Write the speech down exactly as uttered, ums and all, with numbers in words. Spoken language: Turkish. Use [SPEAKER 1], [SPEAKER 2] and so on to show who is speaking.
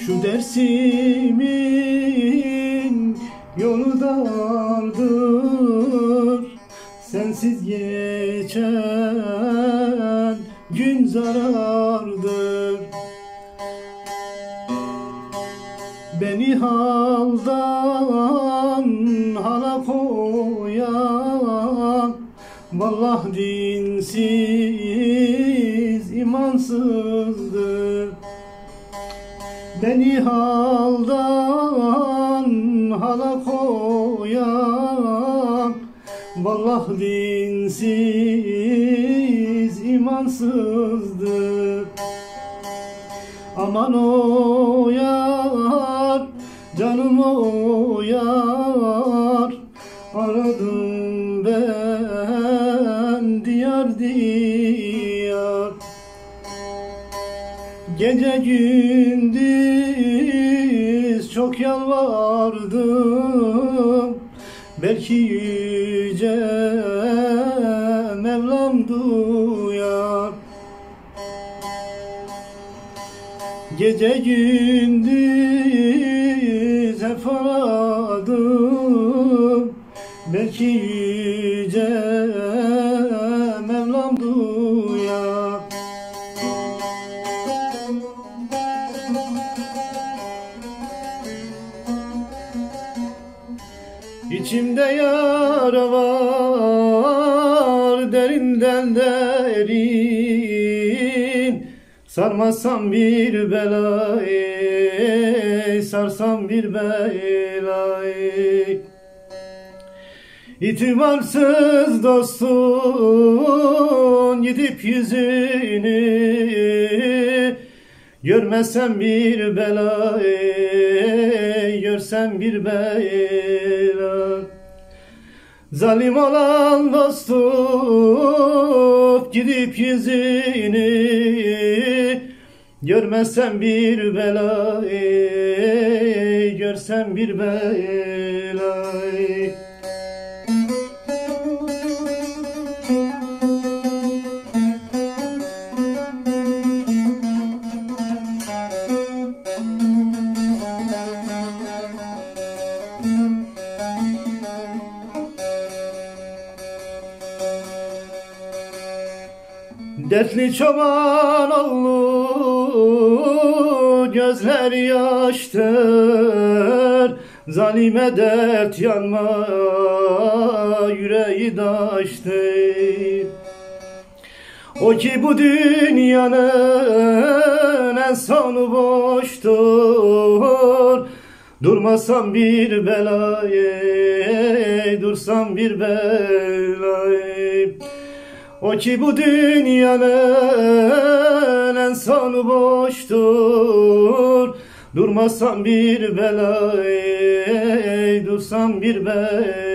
[SPEAKER 1] Şu dersimin yolu dardır, sensiz geçen gün zarardır. Beni haldan hala koyan vallahi dinsiz, imansızdır. Beni haldan hala koyan vallahi dinsiz, imansızdır. Aman o yar, canım o yar, aradım ben diyar diyar. Gece gündüz çok yalvardım, belki yüce Mevlam duyar. Gece gündüz hep aradım, belki yüce Mevlam duyar. İçimde yara var, derinden derin. Sarmasam bir belayı, sarsam bir belayı. İtibarsız dostun gidip yüzünü, görmesem bir belayı, görsem bir bela. Zalim olan dostum gidip yüzünü, görmesem bir belayı, görsem bir belayı. Dertli çoban oğlu gözler yaştır, zalime dert yanma yüreği daştır. O ki bu dünyanın en sonu boştur, durmasam bir belayı, dursam bir belayı. O ki bu dünyanın en sonu boştur, durmasam bir belayı, dursam bir belayı.